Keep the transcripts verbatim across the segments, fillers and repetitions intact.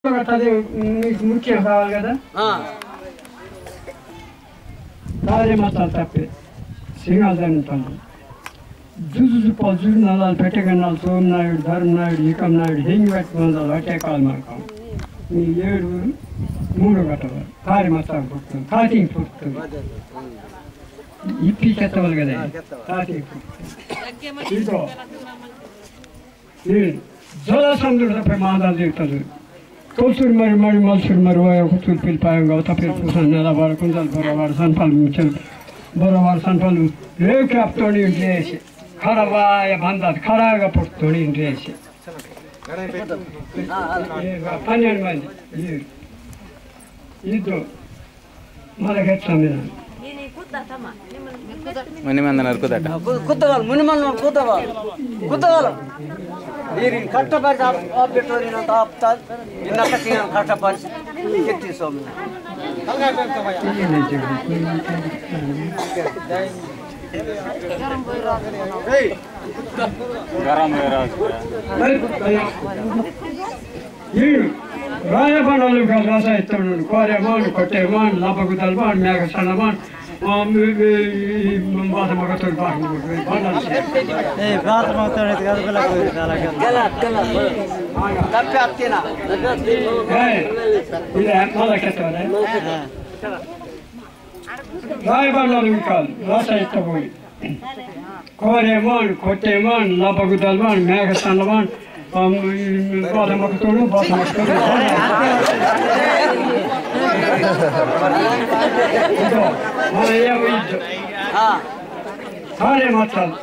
అది మీకు ముఖ్యం కావాలి కదా. దారి మతాలు తప్పే సింహాలని పనులు జుజు జుజు నలాలు పెట్టగన్నాలు సోమనాయుడు ధర్మనాయుడు ఇకం నాయుడు హెంగి పెట్టుకున్నాడు అట్టే కాలు మాకు మీ ఏడుగురు మూడు కట్టవాలి కారి మతాలు పుడుతుంది కాటింగ్ పుడుతుంది ఇప్పి కెత్తవాలి కదా కాటింగ్ పుడుతుంది ఇదో జలసంధుడు తప్పే మాదాలు తిరుగుతుంది తోసుడు మరి మరి మలుసుడు మరి కూతురు పిలిపాయంగా తప్పేరు పూసాను నెలవాడు కుంజాలు బొరవాడు సన్పాలు ముచ్చలు బొరవాడు సన్పాలు రేవు క్యాప్తో ఇంట్రేసి ఖరవాయ బందాలు ఖరాగా పుట్టుతో ఇంట్రేసి పన్నెండు మంది ఇద్దరు మనకెట్లా మీద మునిమంది నరుకుదట కుత్తగాలు మునిమల్ కుత్తగాలు కుత్తగాలు ನೀರಿನ ಕಷ್ಟಪರಿಸಿ ಆಪ್ಬಿಟ್ಟು ನೀನಂತ ಆಪ್ತಾ ಇನ್ನ ಕಟ್ಟಿ ಕಷ್ಟಪರಿಸಿ ಕೆತ್ತಿ ಸೋಮನ ಗರಂ రాయబాణాలు రాస ఇస్తాడు కోరేమాను కొట్టేమాను లాభగుదలమాను మేఘ సన్నమాను బాధ మగతోడు రాయబాణాలు కాదు రాస ఇష్టపోయి కోరేమాను కొట్టేమాను లాభగుదలమాను మేఘ సన్నమాను బాధ మగతోడు బాధ మగతోడు సారే మసాలు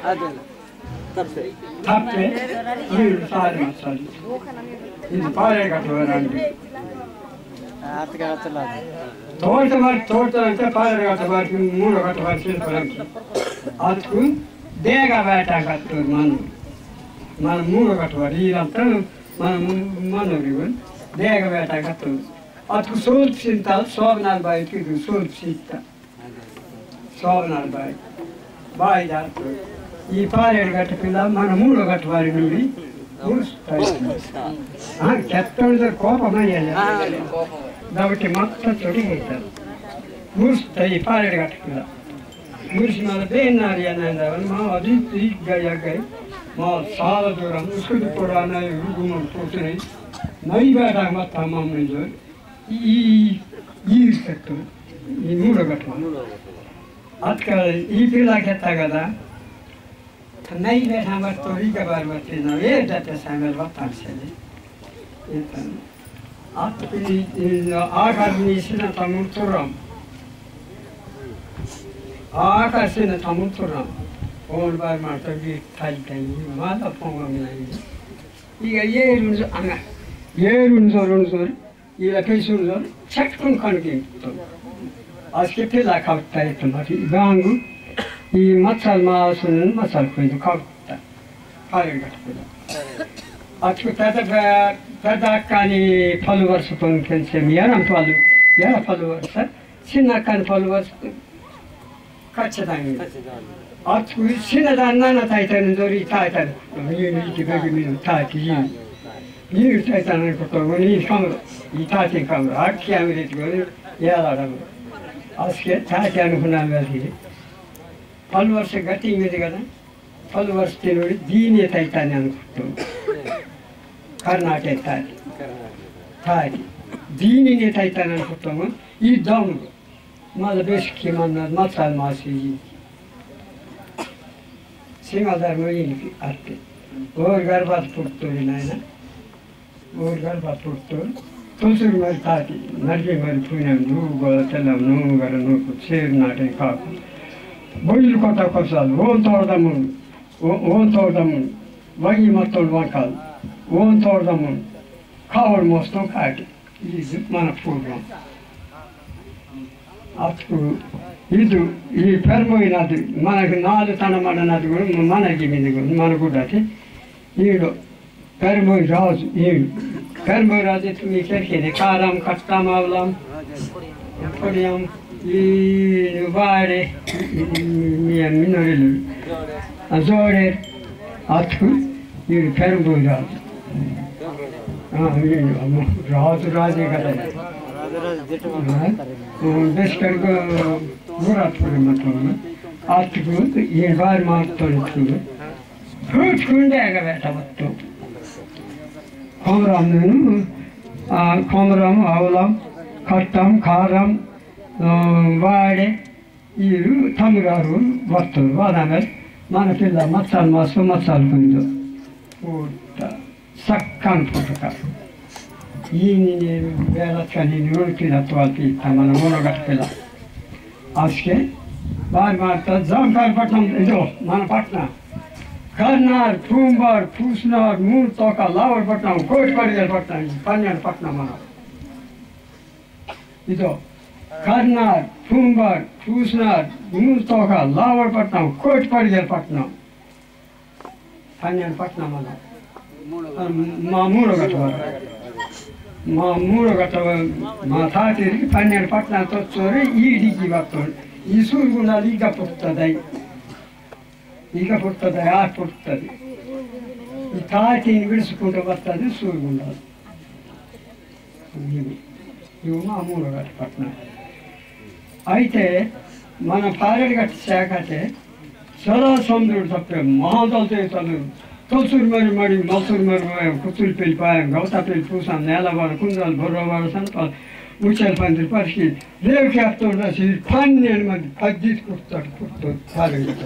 తప్పే మీరు సారే మసాలు ఇది పారే కట్టవారండి తోట మరి తోట అంటే పారే కట్టవారికి మూడు కట్టవారికి అతుకు దేగ వేట కట్టారు మనం మన మూడు కట్టవారు ఇదంతా మన మనోరు దేగ వేట కట్టారు ಅದಕ್ಕೆ ಸೋಲ್ಸಿಂತ ಸೋಮನಾಥ್ ಬಾಯಿ ಇದು ಸೋಲ್ಸಿತ್ತ ಸೋಮನಾಥ್ ಬಾಯಿ ಬಾಯಿ ಜಾತ್ರೆ ಈ ಪಾರೇಡು ಗಟ್ಟ ಪಿಲ್ಲ మన మూడో గట్ట వారి నుండి ಕೆತ್ತೊಳಿದ ಕೋಪ ಮೈಯಲ್ಲ కాబట్టి మొత్తం తొడిగైతారు మురుస్తాయి ఈ పారేడు గట్ట పిల్ల మురిసిన దేన్నారి అన్నది మా అది తీగ్గాయి మా చాలా దూరం ముసుగుడు కూడా అన్నది గుమ్మం కూర్చుని నైవేట మొత్తం మమ్మల్ని ఈ ఈ కట్టు ఈ మూడో కట్టు ಅದಕ್ಕೆ ಈ ಪೀಳಾಗೆತ್ತಾಗದ ನೈವೇದ್ಯ ಮತ್ತು ಈಗ ಬಾರಿ ಬರ್ತೀವಿ ನಾವು ಏ ಜೊತೆ ಸಾಯಂಕಾಲ ಒತ್ತಾಡ್ಸಲಿ ಆಕಾಶಿನ ತಮ್ಮುತ್ತುರಾಮ್ ಆಕಾಶಿನ ತಮ್ಮುತ್ತುರಾಮ್ ಓಡ್ ಬಾರಿ ಮಾಡ್ತೀವಿ ಕಾಯ್ತಾಯಿ ಮಾದ ಪೊಂಗ ಈಗ ಏರು ಹಂಗ ಏರು ಉಣ್ಸೋರು ಉಣ್ಸೋರು ఇలా కేసులు చెట్టుకుని కనుకుంటుంది అసలు పిల్ల కవుతా మరి గాంగు ఈ మసాలు మాసం మసాలు పోయింది కవుతా పాలు కట్టుకుంటా అసలు పెద్ద పెద్ద కానీ పలు వరుస పొందుకెళ్తాం ఎరం పలు ఎర పలు వరుస చిన్న కానీ పలు వరుస ఖచ్చితంగా అసలు చిన్నదాన్ని నాన్న తాయితాను దొరి తాయితాను నీటి బెగి మీద తాకి ನೀರು ತಾಯ್ತಾನೆ ಅನ್ಕೊಟ್ಟು ನೀರು ಕಮ್ರು ಈ ತಾತಿ ಕಮ್ರು ಅಕ್ಕಿ ಆಮೇಲೆ ಇಟ್ಕೊಂಡು ಏಳಾಡೋದು ಅದಕ್ಕೆ ತಾತಿ అనుకున్నాను అది పలు ವರ್ಷ గట్టి ఇంగది కదా పలు ವರ್ಷ తినోడి దీని తైతాని అనుకుంటాం కర్ణాటక తాతి తాతి దీనిని తైతాని అనుకుంటాము ఈ దమ్ము మళ్ళీ బేసిక్కి మన మసాలు మాసి సింగధర్మ ఈయనకి అట్టే ఓరు గర్భాలు పుడుతుంది నాయన ఊరు గర్భాలు పుడుతుంది తులసికి మరి తాకి నడికి మరి పుణ్యం నువ్వు గోల తెల్లం నువ్వు గర నువ్వు చేరు నాటే కాకు బొయ్యిలు కొత్త కొసాలు ఓన్ తోడదమ్ము ఓన్ తోడదమ్ము వగి మొత్తం వంకాలు ఓన్ తోడదమ్ము కావడు మోస్తాం కాకి ఇది మన పూర్వం అప్పుడు ఇది ఈ పెరమోయి నది మనకి నాలుగు తనమడ నది కూడా మనకి మీద కూడా మన కూడా ఈడు పెరమోయి రాజు ఈడు పెరమోయి రాజు మీకు ఎరికేది కారం కష్టం అవలం పొడియం ఈ వాడే మిన్నోళ్ళు జోడే అతుకు ఈడు పెరమోయి రాజు రాజు రాజే కదా ಬೆಸ್ಕರ್ಗ ಮೂರು ಹತ್ತು ಮತ್ತು ಹತ್ತು ಏಳು ಬಾರಿ ಮಾಡ್ತಾಯಿತ್ತು ಕೂತ್ಕೊಂಡೆ ಆಗಬೇಟ ಅವತ್ತು కొమరాము కొమరం అవలం కట్టం కారం వాడే వీరు తమ్ముగారు వస్తారు వాదామెల్ మన పిల్ల మచ్చాలు మాసు మచ్చాలు పోయిందో పూట చక్కని పుట్టుక ఈయన నేను వేళక్క నేను ఉడికిన తోటి మన మూడగట్ట పిల్ల అసకే బాగా మారుతా జామకాయపట్నం ఇదో మన పట్నం కర్నార్ పూంబార్ పూసినార్ మూడు తోక లావర్ పట్నం కోటిపడిగల పట్నం పన్నెండు పట్నం మనం ఇదో కర్నార్ పూంబార్ పూసినార్ మూడు తోక లావర్ పట్నం కోటిపడిగల పట్నం పన్నెండు పట్నం మనం మా మూడో గట్ట మా మూడో గట్ట మా తాతరికి పన్నెండు పట్నాలు తోచోరి ఈడికి వస్తుంది ఈ సూర్యుగుండాలు ఈగ పుడుతుంది ಈಗ ಪುಡ್ತದೆ ಯಾರು ಪುಡ್ತದೆ ಈ ತಾಟಿని ಬಿಡಿಸಿಕೊಂಡು ಬರ್ತದೆ ಸೂರ್ಯಗುಂಡಾಲು ఇవి ఇవి మామూలు గట్ట పట్నం అయితే మన పారేడుగట్ట శాఖ అయితే సదాసముద్రుడు తప్పే మహాదళితలు తొలసూరు మరి మరి మసూరు మరి కుతులు పెళ్ళిపోయాం గౌతాపల్లి పూసాం నేలవారు కుందాలు బొర్రవారు సంపాలు ఉచ్చలు పందిరి పరిస్థితి రేవు క్యాప్తో రాసి పన్నెండు మంది పద్దీసి కుడతాడు కుడతాడు పారేడుగట్ట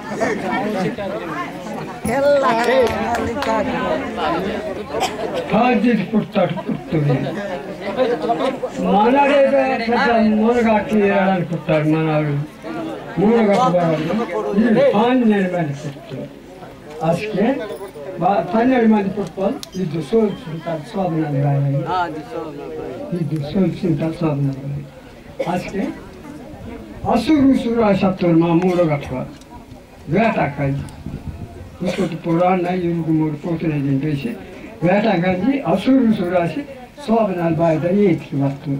పద్దీసి కుడతాడు కుడుతుంది మనడే పెద్ద మూనగాట్లు వేయాలనుకుంటాడు మనవాడు మూనగట్టు పన్నెండు మంది కుడతాడు అసలే పన్నెండు మంది పుట్టుకోవాలి ఇది సోల్చుంటారు శోభనాలు రాయాలి ఇది సోల్చుంటారు శోభనాలు రాయాలి అసలే అసురు సురాసత్తులు మా మూడో గట్టుకోవాలి వేటాకాలి ఇంకొకటి పురాణ ఇరుగు మూడు పోతున్నాయి చెప్పేసి వేటాకాలి అసురు సురాసి శోభనాలు బాగా ఏటికి వస్తుంది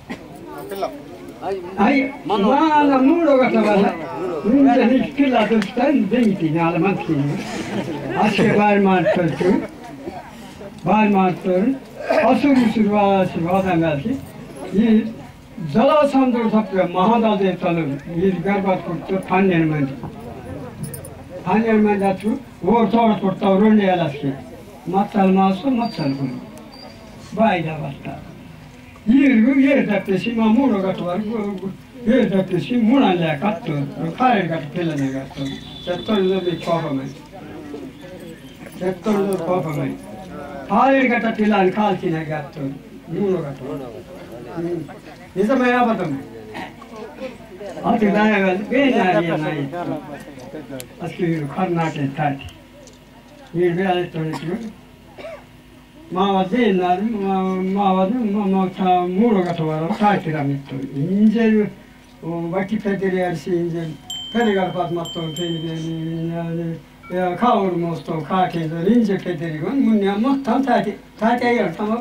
అయ్యి మన మూడో గట్ల వల్ల కిల్ల దొరుకుతాయి దెంగితి నాలుగు మందికి అసలు బాగా మాట్లాడుతూ బాగా మాట్లాడు అసురు సురాసి వాదం కలిసి ఈ జలసముద్రుడు తప్ప మహాదాదేవతలు వీరి గర్భాలు పుడుతూ పన్నెండు మంది పన్నెండు మంది అచ్చు ఓ తోడ పుడతావు రెండు ఏళ్ళకి మచ్చలు మాసం మచ్చలు కొన్ని బాయిదా పడతా ఈరు ఏడు తప్పేసి మా మూడో గట్ట వరకు ఏడు తప్పేసి మూడు అల్లే కట్టు కాయలు గట్ట పిల్లనే కట్టు చెత్తలో మీకు కోపమై చెత్తలో కోపమై కాయలు గట్ట పిల్లని కాల్చిన కట్టు మూడో గట్ట నిజమే అబద్ధం అది వేయాలి అసలు వీరు కర్ణాటక తాటి వీరు వేయాలి మా వద్ద విన్నారు మా వద్ద మా మూడో గట్ట వరకు తాకిరా మిత్తు ఇంజలు వట్టి పెద్దరి అరిసి ఇంజలు పెరిగడపాత మొత్తం కావుడు మోస్తాం కాకేదో ఇంజ పెద్దరి మున్న మొత్తం తాటి తాటి అయ్యాడు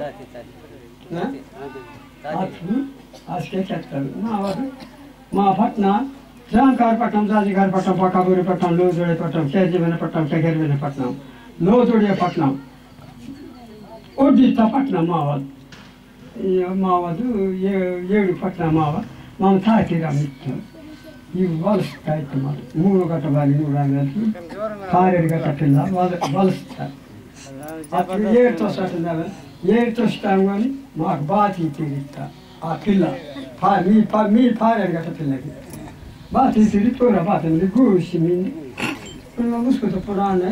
అసలే చెప్తారు మా వద్ద మా పట్న జాంకారు పట్నం జాజిగారి పట్నం పక్కబూరి పట్నం లోతుడే పట్నం కేజీవైన పట్నం టెగరివైన పట్నం లోతుడే పట్నం ఒడ్డిస్తా పట్నం మావాదు మావాదు ఏడు పట్నం మావ మనం తాకిరా మిత్తం ఇవి వలుస్తాయి మాకు మూడు గట్ట బారి మూడు అనేసి కారేడు గట్ట పిల్ల వలుస్తారు అప్పుడు ఏడుతో సట్టిన ఏడుతో ఇస్తాం కానీ మాకు బాతి తిరిగిస్తా ఆ పిల్ల మీ మీ పారేడు గట్ట పిల్లకి బాతి తిరిగి పూర బాతి గూసి మింది muskuto purana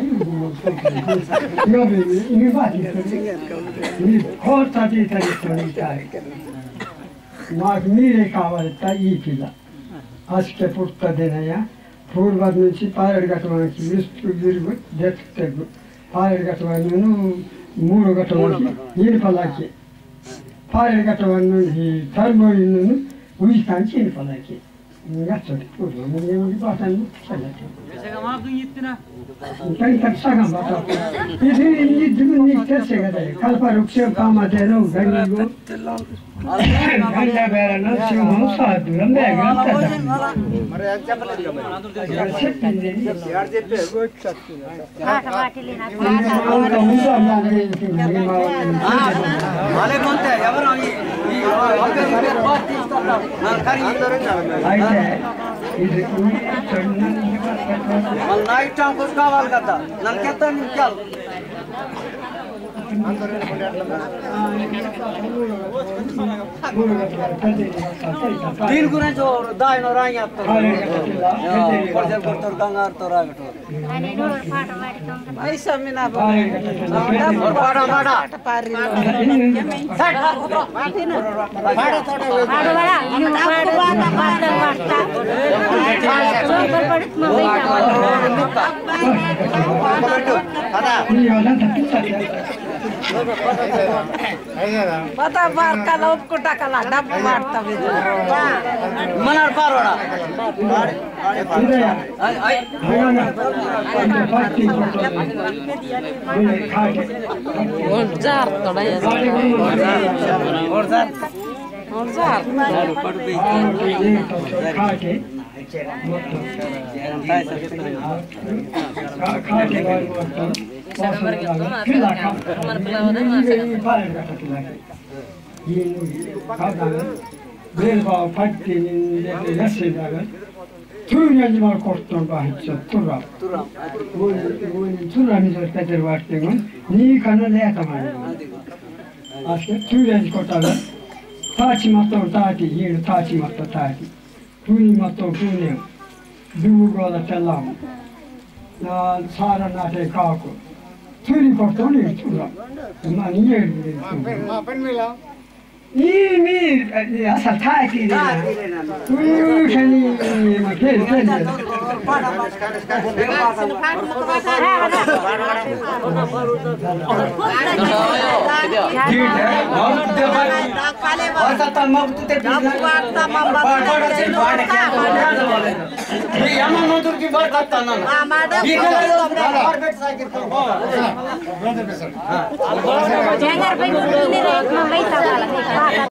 ini bati ini kota di tradizionalitari మాకు మీరే కావాలంట ఈ పిల్ల అసకే పుట్టదేనయ్యా పూర్వం నుంచి పారేడు గట్ట మనకి విస్తు విరుగు దెత్తు తెగ్గు పారేడు గట్ట నేను మూడు గట్ట మనకి ఈనిపల్లాకి పారేడు గట్ట నుంచి తరుమూడి ఉయిస్తానికి ఈనిపల్లాకి Jättebra. Men det är bara en ställe. Kali taksaga bata. Ini ini dulu ni kerja ada. Kalau parukse kama dero gani go. Anda berana siapa sahaja dalam bagian ada. Malay konte, ఎవరు అయితే ఇది మళ్ళీ night time కూడా కావాలి కదా నన్ను ఎంత నిమిషాలు దీని గురించి దాయన రాయిస్తారు కొడతారు కొడతారు కంగారుతో రాగటం Pata barca la opkuta kala dab marta bidu. Manar paroda. Ay ay. Orjar toda ya. Orjar. Orjar. Belba faktinin yaşadığı Türkiye'nin korktuğun bahçe Turam. Turam. Bu bu Turam'ın Peter Vart'ın ni kanal yatamıyor. Aslında Türkiye'nin korktuğu taçimatı taati yeri taçimatı taati. Tuimatı tuiyor. Dugola telam. Na sara nate kako. Turi korktuğu ne Turam. Mani yer bir. Ma pen mila. İyi mi? Asal taati ne? Uyu kani makel kani. Jangan pergi ke sini, mau baik tak